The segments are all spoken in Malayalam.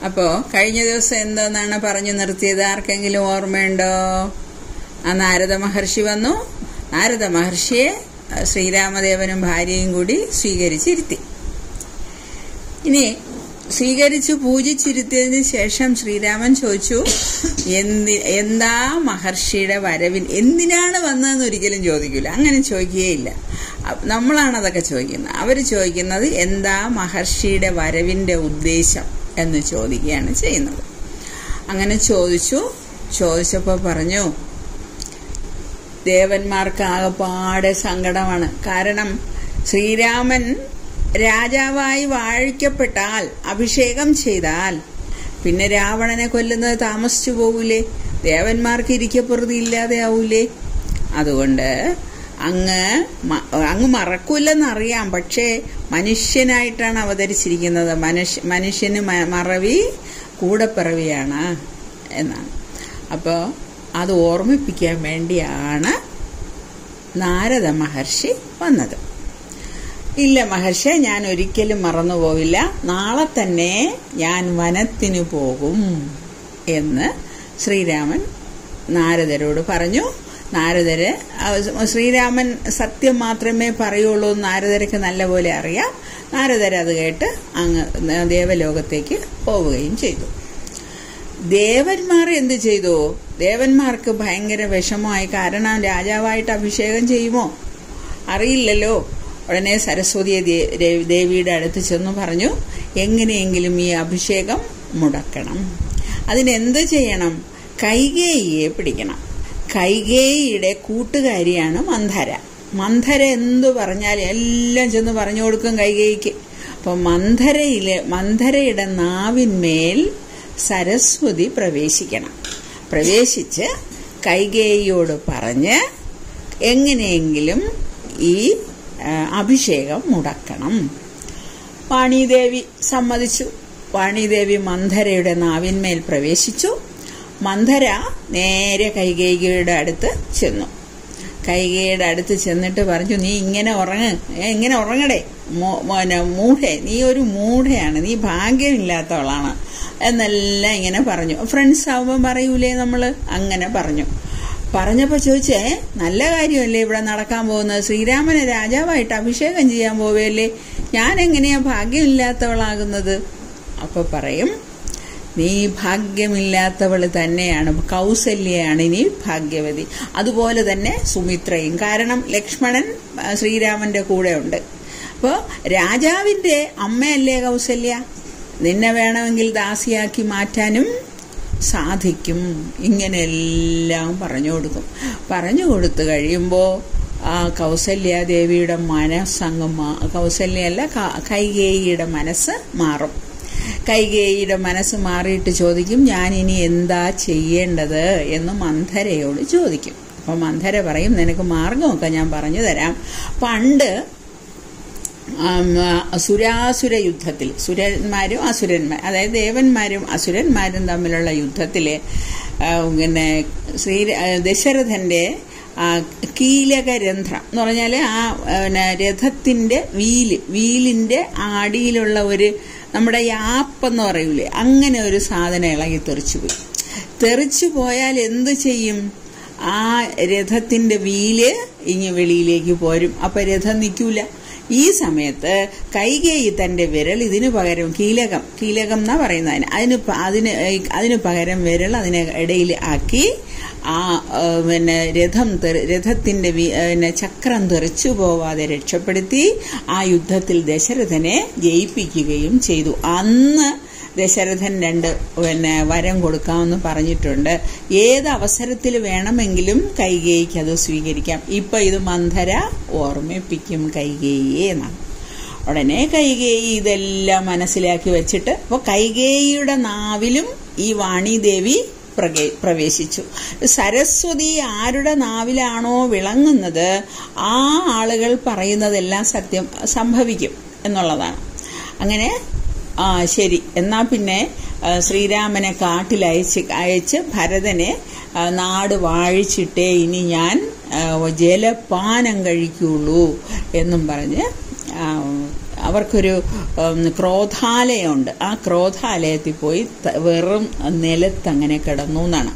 അപ്പോ കഴിഞ്ഞ ദിവസം എന്തെന്നാണ് പറഞ്ഞു നിർത്തിയത്? ആർക്കെങ്കിലും ഓർമ്മയുണ്ടോ? ആ നാരദ മഹർഷി വന്നു. നാരദ മഹർഷിയെ ശ്രീരാമദേവനും ഭാര്യയും കൂടി സ്വീകരിച്ചിരുത്തി. ഇനി സ്വീകരിച്ചു പൂജിച്ചിരുത്തിയതിന് ശേഷം ശ്രീരാമൻ ചോദിച്ചു, എന്താ മഹർഷിയുടെ വരവിൻ, എന്തിനാണ് വന്നതെന്ന് ഒരിക്കലും ചോദിക്കില്ല. അങ്ങനെ ചോദിക്കുകയില്ല. നമ്മളാണ് അതൊക്കെ ചോദിക്കുന്നത്. അവർ ചോദിക്കുന്നത് എന്താ മഹർഷിയുടെ വരവിന്റെ ഉദ്ദേശം എന്ന് ചോദിക്കുകയാണ് ചെയ്യുന്നത്. അങ്ങനെ ചോദിച്ചപ്പോൾ പറഞ്ഞു, ദേവന്മാർക്ക് ആകെപ്പാടെ സങ്കടമാണ്. കാരണം ശ്രീരാമൻ രാജാവായി വാഴിക്കപ്പെട്ടാൽ, അഭിഷേകം ചെയ്താൽ പിന്നെ രാവണനെ കൊല്ലുന്നത് താമസിച്ചു പോകൂലേ? ദേവന്മാർക്ക് ഇരിക്കപ്പുറതി ഇല്ലാതെ ആവൂലേ? അതുകൊണ്ട് അങ്ങ് മറക്കൂലെന്നറിയാം, പക്ഷേ മനുഷ്യനായിട്ടാണ് അവതരിച്ചിരിക്കുന്നത്. മനുഷ്യന് മറവി കൂടപ്പിറവിയാണ് എന്നാണ്. അപ്പോൾ അത് ഓർമ്മിപ്പിക്കാൻ വേണ്ടിയാണ് നാരദ മഹർഷി വന്നത്. ഇല്ല മഹർഷി, ഞാൻ ഒരിക്കലും മറന്നുപോവില്ല. നാളെ തന്നെ ഞാൻ വനത്തിനു പോകും എന്ന് ശ്രീരാമൻ നാരദരോട് പറഞ്ഞു. ശ്രീരാമൻ സത്യം മാത്രമേ പറയുള്ളൂ എന്ന് നാരദർക്ക് നല്ലപോലെ അറിയാം. നാരദരത് കേട്ട് അങ്ങ് ദേവലോകത്തേക്ക് പോവുകയും ചെയ്തു. ദേവന്മാർ എന്ത് ചെയ്തു? ദേവന്മാർക്ക് ഭയങ്കര വിഷമമായി. കാരണം രാജാവായിട്ട് അഭിഷേകം ചെയ്യുമോ അറിയില്ലല്ലോ. ഉടനെ സരസ്വതി ദേവിയുടെ അടുത്ത് ചെന്ന് പറഞ്ഞു, എങ്ങനെയെങ്കിലും ഈ അഭിഷേകം മുടക്കണം. അതിനെന്ത് ചെയ്യണം? കൈകേയിയെ പിടിക്കണം. കൈകേയിയുടെ കൂട്ടുകാരിയാണ് മന്ധര. മന്ധര എന്തു പറഞ്ഞാലും എല്ലാം ചെന്ന് പറഞ്ഞു കൊടുക്കും കൈകേയിക്ക്. അപ്പൊ മന്ധരയുടെ നാവിന്മേൽ സരസ്വതി പ്രവേശിക്കണം. പ്രവേശിച്ച് കൈകേയിയോട് പറഞ്ഞ് എങ്ങനെയെങ്കിലും ഈ അഭിഷേകം മുടക്കണം. വാണീദേവി സമ്മതിച്ചു. വാണീദേവി മന്ധരയുടെ നാവിന്മേൽ പ്രവേശിച്ചു. മന്ധര നേരെ കൈകേയിയുടെ അടുത്ത് ചെന്നു. കൈകേയിയുടെ അടുത്ത് ചെന്നിട്ട് പറഞ്ഞു, നീ ഇങ്ങനെ ഉറങ്ങടേ മൂഢേ, നീ ഒരു മൂഢയാണ്, നീ ഭാഗ്യമില്ലാത്തവളാണ് എന്നെല്ലാം ഇങ്ങനെ പറഞ്ഞു. ഫ്രണ്ട്സ് ആവുമ്പോൾ പറയൂലേ നമ്മള്, അങ്ങനെ പറഞ്ഞപ്പോ ചോദിച്ചേ, നല്ല കാര്യമല്ലേ ഇവിടെ നടക്കാൻ പോകുന്നത്? ശ്രീരാമനെ രാജാവായിട്ട് അഭിഷേകം ചെയ്യാൻ പോവുകയല്ലേ, ഞാൻ എങ്ങനെയാ ഭാഗ്യമില്ലാത്തവളാകുന്നത്? അപ്പൊ പറയും, നീ ഭാഗ്യമില്ലാത്തവള് തന്നെയാണ്, കൗസല്യയാണ് ഇനി ഭാഗ്യവതി. അതുപോലെ തന്നെ സുമിത്രയും. കാരണം ലക്ഷ്മണൻ ശ്രീരാമന്റെ കൂടെ ഉണ്ട്. അപ്പോ രാജാവിന്റെ അമ്മയല്ലേ കൗസല്യ, നിന്നെ വേണമെങ്കിൽ ദാസിയാക്കി മാറ്റാനും സാധിക്കും. ഇങ്ങനെയെല്ലാം പറഞ്ഞു കൊടുത്തു കഴിയുമ്പോൾ ആ കൗസല്യാദേവിയുടെ കൗസല്യല്ല, കൈകേയിയുടെ മനസ്സ് മാറും. കൈകേയിയുടെ മനസ്സ് മാറിയിട്ട് ചോദിക്കും, ഞാൻ ഇനി എന്താ ചെയ്യേണ്ടത് എന്ന് മന്ധരയോട് ചോദിക്കും. അപ്പൊ മന്ധര പറയും, നിനക്ക് മാർഗമൊക്കെ ഞാൻ പറഞ്ഞു തരാം. പണ്ട് സുരാസുര യുദ്ധത്തിൽ, സുരന്മാരും അതായത് ദേവന്മാരും അസുരന്മാരും തമ്മിലുള്ള യുദ്ധത്തില് പിന്നെ ദശരഥന്റെ കീലകരന്ധ്രം എന്ന് പറഞ്ഞാല് ആ രഥത്തിന്റെ വീലിന്റെ അടിയിലുള്ള ഒരു നമ്മുടെ യാപ്പെന്ന് പറയൂലേ, അങ്ങനെ ഒരു സാധനം ഇളകി തെറിച്ചു പോയാൽ എന്ത് ചെയ്യും? ആ രഥത്തിന്റെ വീല് ഇങ്ങ് വെളിയിലേക്ക് പോരും. അപ്പൊ രഥം നിൽക്കൂല. ഈ സമയത്ത് കൈകേയി തന്റെ വിരൽ ഇതിനു പകരം കീലകം എന്നാ പറയുന്നതിന്, അതിന് പകരം വിരൽ അതിനെ ഇടയിൽ ആക്കി ആ രഥത്തിന്റെ ചക്രം തെറിച്ചു പോവാതെ രക്ഷപ്പെടുത്തി ആ യുദ്ധത്തിൽ ദശരഥനെ ജയിപ്പിക്കുകയും ചെയ്തു. അന്ന് ദശരഥൻ 2 വരം കൊടുക്കാമെന്ന് പറഞ്ഞിട്ടുണ്ട്. ഏത് അവസരത്തിൽ വേണമെങ്കിലും കൈകേയിക്ക് അത് സ്വീകരിക്കാം. ഇപ്പൊ ഇത് മന്ധര ഓർമ്മിപ്പിക്കും കൈകേയിയെ എന്നാണ്. ഉടനെ കൈകേയി ഇതെല്ലാം മനസ്സിലാക്കി വെച്ചിട്ട് അപ്പൊ കൈകേയിയുടെ നാവിലും ഈ വാണീദേവി പ്രവേശിച്ചു. സരസ്വതി ആരുടെ നാവിലാണോ വിളങ്ങുന്നത് ആ ആളുകൾ പറയുന്നതെല്ലാം സത്യം സംഭവിക്കും എന്നുള്ളതാണ്. അങ്ങനെ ശരി, എന്നാ പിന്നെ ശ്രീരാമനെ കാട്ടിലയച്ച് ഭരതനെ നാട് വാഴിച്ചിട്ടേ ഇനി ഞാൻ ജലപാനം കഴിക്കുള്ളൂ എന്നും പറഞ്ഞ് അവർക്കൊരു ക്രോധാലയമുണ്ട്. ആ ക്രോധാലയത്തിൽ പോയി വെറും നിലത്തങ്ങനെ കിടന്നു എന്നാണ്.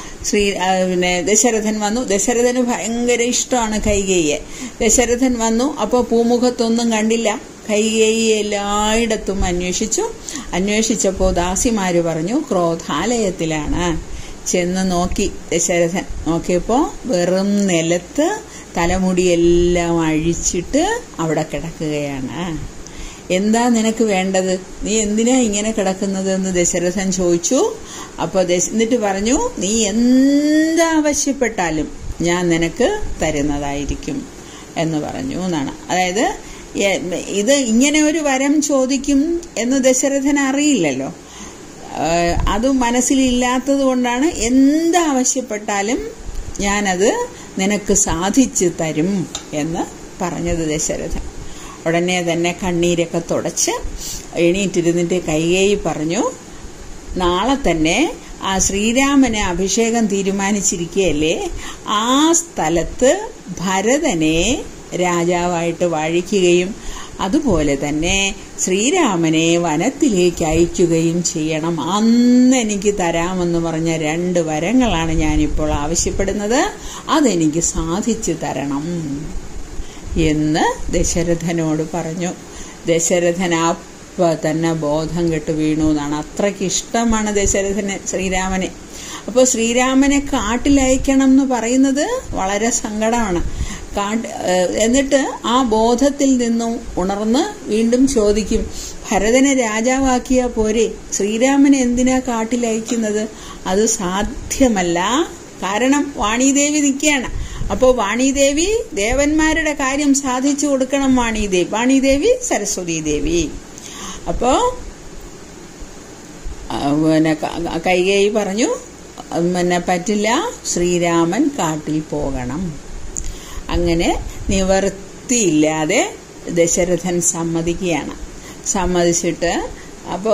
ദശരഥൻ വന്നു. ദശരഥന് ഭയങ്കര ഇഷ്ടമാണ് കൈകേയിയെ. ദശരഥൻ വന്നു. അപ്പോൾ പൂമുഖത്തൊന്നും കണ്ടില്ല. കൈകേയി എല്ലായിടത്തും അന്വേഷിച്ചപ്പോൾ ദാസിമാര് പറഞ്ഞു ക്രോധാലയത്തിലാണ്. ചെന്ന് നോക്കി. ദശരഥൻ നോക്കിയപ്പോൾ വെറും നിലത്ത് തലമുടിയെല്ലാം അഴിച്ചിട്ട് അവിടെ കിടക്കുകയാണ്. എന്താ നിനക്ക് വേണ്ടത്? നീ എന്തിനാ ഇങ്ങനെ കിടക്കുന്നത് എന്ന് ദശരഥൻ ചോദിച്ചു. അപ്പോൾ എന്നിട്ട് പറഞ്ഞു, നീ എന്താവശ്യപ്പെട്ടാലും ഞാൻ നിനക്ക് തരുന്നതായിരിക്കും എന്ന് പറഞ്ഞു എന്നാണ്. അതായത് ഇത് ഇങ്ങനെ ഒരു വരം ചോദിക്കും എന്ന് ദശരഥൻ അറിയില്ലല്ലോ. അത് മനസ്സിലില്ലാത്തത് കൊണ്ടാണ് എന്താവശ്യപ്പെട്ടാലും ഞാനത് നിനക്ക് സാധിച്ചു തരും എന്ന് പറഞ്ഞത് ദശരഥൻ. ഉടനെ തന്നെ കണ്ണീരൊക്കെ തുടച്ച് എണീറ്റിരുന്നിട്ട് കൈകേയി പറഞ്ഞു, നാളെ തന്നെ ആ ശ്രീരാമനെ അഭിഷേകം തീരുമാനിച്ചിരിക്കുകയല്ലേ, ആ സ്ഥലത്ത് ഭരതനെ രാജാവായിട്ട് വാഴിക്കുകയും അതുപോലെ തന്നെ ശ്രീരാമനെ വനത്തിലേക്ക് അയക്കുകയും ചെയ്യണം. അന്ന് എനിക്ക് തരാമെന്ന് പറഞ്ഞ 2 വരങ്ങളാണ് ഞാനിപ്പോൾ ആവശ്യപ്പെടുന്നത്. അതെനിക്ക് സാധിച്ചു തരണം എന്ന് ദശരഥനോട് പറഞ്ഞു. ദശരഥൻ അപ്പ തന്നെ ബോധം കെട്ട് വീണു എന്നാണ്. അത്രയ്ക്ക് ഇഷ്ടമാണ് ദശരഥന് ശ്രീരാമനെ. അപ്പോൾ ശ്രീരാമനെ കാട്ടിലയക്കണം എന്ന് പറയുന്നത് വളരെ സങ്കടമാണ്. എന്നിട്ട് ആ ബോധത്തിൽ നിന്നും ഉണർന്ന് വീണ്ടും ചോദിക്കും, ഭരതനെ രാജാവാക്കിയാ പോരെ, ശ്രീരാമനെ എന്തിനാ കാട്ടിലയക്കുന്നത്? അത് സാധ്യമല്ല. കാരണം വാണീദേവി നിൽക്കുകയാണ്. അപ്പോൾ വാണീദേവി ദേവന്മാരുടെ കാര്യം സാധിച്ചു കൊടുക്കണം. വാണീദേവി സരസ്വതി ദേവി. അപ്പോ കൈകേയി പറഞ്ഞു, പറ്റില്ല, ശ്രീരാമൻ കാട്ടിൽ പോകണം. അങ്ങനെ നിവർത്തിയില്ലാതെ ദശരഥൻ സമ്മതിക്കുകയാണ്. സമ്മതിച്ചിട്ട് അപ്പോൾ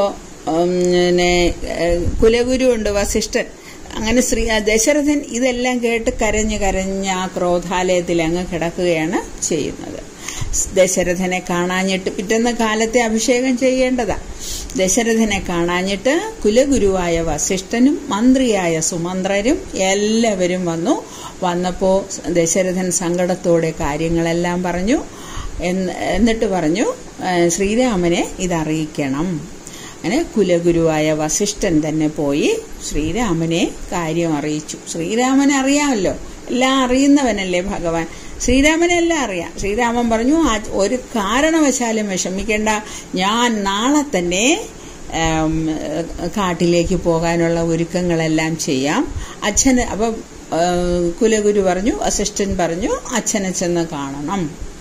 കുലഗുരുവുണ്ട് വസിഷ്ഠൻ. അങ്ങനെ ദശരഥൻ ഇതെല്ലാം കേട്ട് കരഞ്ഞ് ആ ക്രോധാലയത്തിൽ അങ്ങ് കിടക്കുകയാണ് ചെയ്യുന്നത്. ദശരഥനെ കാണാഞ്ഞിട്ട് പിറ്റേന്ന് കാലത്തെ അഭിഷേകം ചെയ്യേണ്ടതാ. ദശരഥനെ കാണാഞ്ഞിട്ട് കുലഗുരുവായ വസിഷ്ഠനും മന്ത്രിയായ സുമന്ത്രരും എല്ലാവരും വന്നപ്പോ ദശരഥൻ സങ്കടത്തോടെ കാര്യങ്ങളെല്ലാം പറഞ്ഞു. എന്നിട്ട് പറഞ്ഞു, ശ്രീരാമനെ ഇതറിയിക്കണം. അങ്ങനെ കുലഗുരുവായ വസിഷ്ഠൻ തന്നെ പോയി ശ്രീരാമനെ കാര്യം അറിയിച്ചു. ശ്രീരാമനെ അറിയാമല്ലോ, എല്ലാം അറിയുന്നവനല്ലേ ഭഗവാൻ. ശ്രീരാമനെല്ലാം അറിയാം. ശ്രീരാമൻ പറഞ്ഞു, ഒരു കാരണവശാലും വിഷമിക്കേണ്ട, ഞാൻ നാളെ തന്നെ കാട്ടിലേക്ക് പോകാനുള്ള ഒരുക്കങ്ങളെല്ലാം ചെയ്യാം. അപ്പം കുലഗുരു പറഞ്ഞു, വസിഷ്ഠൻ പറഞ്ഞു, അച്ഛനെ ചെന്ന് കാണണം.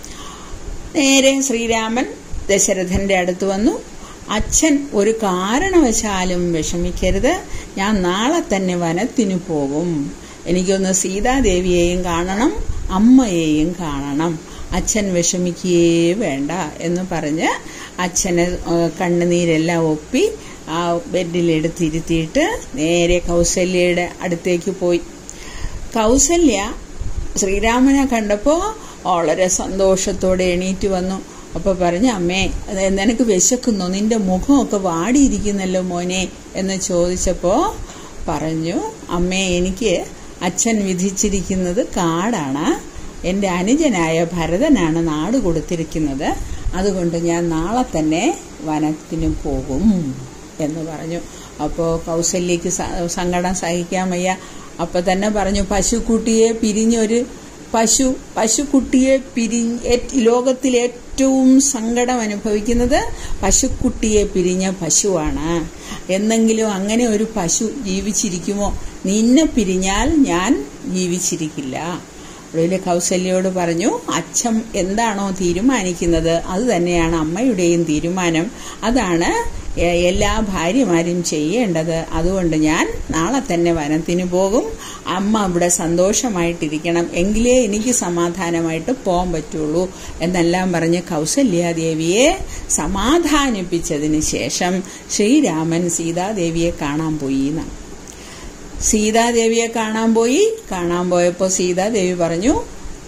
നേരെ ശ്രീരാമൻ ദശരഥന്റെ അടുത്ത് വന്നു. അച്ഛൻ ഒരു കാരണവശാലും വിഷമിക്കരുത്, ഞാൻ നാളെ തന്നെ വനത്തിനു പോകും. എനിക്കൊന്ന് സീതാദേവിയെയും കാണണം, അമ്മയെയും കാണണം. അച്ഛൻ വിഷമിക്കുകയേ വേണ്ട എന്ന് പറഞ്ഞ് അച്ഛനെ കണ്ണുനീരെല്ലാം ഒപ്പി ആ ബെഡിലെടുത്തിരുത്തിയിട്ട് നേരെ കൗസല്യയുടെ അടുത്തേക്ക് പോയി. കൗസല്യ ശ്രീരാമനെ കണ്ടപ്പോൾ വളരെ സന്തോഷത്തോടെ എണീറ്റ് വന്നു. അപ്പൊ പറഞ്ഞു, അമ്മേ നിനക്ക് വിശക്കുന്നു, നിന്റെ മുഖമൊക്കെ വാടിയിരിക്കുന്നല്ലോ മോനെ എന്ന് ചോദിച്ചപ്പോ പറഞ്ഞു, അമ്മേ എനിക്ക് അച്ഛൻ വിധിച്ചിരിക്കുന്നത് കാടാണ്, എന്റെ അനുജനായ ഭരതനാണ് നാട് കൊടുത്തിരിക്കുന്നത്, അതുകൊണ്ട് ഞാൻ നാളെ തന്നെ വനത്തിനു പോകും എന്ന് പറഞ്ഞു. അപ്പോ കൗസല്യക്ക് സങ്കടം സഹിക്കാൻ വയ്യ. അപ്പൊ തന്നെ പറഞ്ഞു, പശുക്കുട്ടിയെ പിരിഞ്ഞൊരു പശുക്കുട്ടിയെ ലോകത്തിൽ ഏറ്റവും സങ്കടം അനുഭവിക്കുന്നത് പശുക്കുട്ടിയെ പിരിഞ്ഞ പശുവാണ്. എന്നെങ്കിലും അങ്ങനെ ഒരു പശു ജീവിച്ചിരിക്കുമോ? നിന്നെ പിരിഞ്ഞാൽ ഞാൻ ജീവിച്ചിരിക്കില്ല. ഒടുവിൽ കൗസല്യയോട് പറഞ്ഞു, അച്ഛൻ എന്താണോ തീരുമാനിക്കുന്നത് അത് തന്നെയാണ് അമ്മയുടെയും തീരുമാനം. അതാണ് എല്ലാ ഭാര്യമാരും ചെയ്യേണ്ടത്. അതുകൊണ്ട് ഞാൻ നാളെ തന്നെ വനത്തിന് പോകും. അമ്മ ഇവിടെ സന്തോഷമായിട്ടിരിക്കണം, എങ്കിലേ എനിക്ക് സമാധാനമായിട്ട് പോകാൻ പറ്റുള്ളൂ എന്നെല്ലാം പറഞ്ഞ് കൗസല്യാദേവിയെ സമാധാനിപ്പിച്ചതിന് ശേഷം ശ്രീരാമൻ സീതാദേവിയെ കാണാൻ പോയി എന്നാണ്. സീതാദേവിയെ കാണാൻ പോയപ്പോൾ സീതാദേവി പറഞ്ഞു,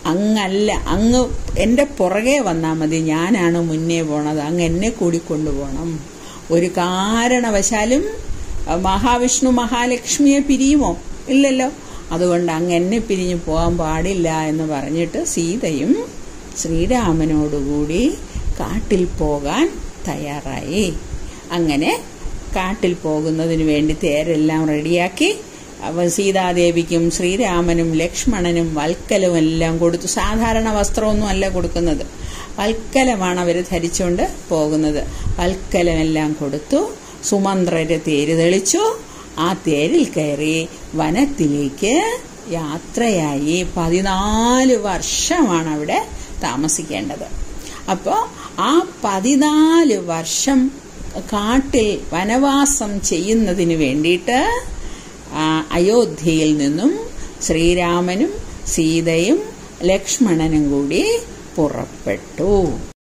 അങ്ങല്ല, അങ്ങ് എൻ്റെ പുറകെ വന്നാൽ മതി, ഞാനാണ് മുന്നേ പോണത്, അങ്ങ് എന്നെ കൂടി കൊണ്ടുപോകണം. ഒരു കാരണവശാലും മഹാവിഷ്ണു മഹാലക്ഷ്മിയെ പിരിയുമോ? ഇല്ലല്ലോ. അതുകൊണ്ട് അങ്ങ് എന്നെ പിരിഞ്ഞു പോകാൻ പാടില്ല എന്ന് പറഞ്ഞിട്ട് സീതയും ശ്രീരാമനോടുകൂടി കാട്ടിൽ പോകാൻ തയ്യാറായി. അങ്ങനെ കാട്ടിൽ പോകുന്നതിന് വേണ്ടി തേരെല്ലാം റെഡിയാക്കി സീതാദേവിക്കും ശ്രീരാമനും ലക്ഷ്മണനും വൽക്കലും എല്ലാം കൊടുത്തു. സാധാരണ വസ്ത്രമൊന്നും അല്ല കൊടുക്കുന്നത്, വൽക്കലമാണ് അവർ ധരിച്ചുകൊണ്ട് പോകുന്നത്. വൽക്കലമെല്ലാം കൊടുത്തു. സുമന്ത്രര് തേര് തെളിച്ചു. ആ തേരിൽ കയറി വനത്തിലേക്ക് യാത്രയായി. 14 വർഷമാണ് അവിടെ താമസിക്കേണ്ടത്. അപ്പോൾ ആ 14 വർഷം കാട്ടിൽ വനവാസം ചെയ്യുന്നതിന് വേണ്ടിയിട്ട് അയോധ്യയിൽ നിന്നും ശ്രീരാമനും സീതയും ലക്ഷ്മണനും കൂടി പുറപ്പെട്ടു.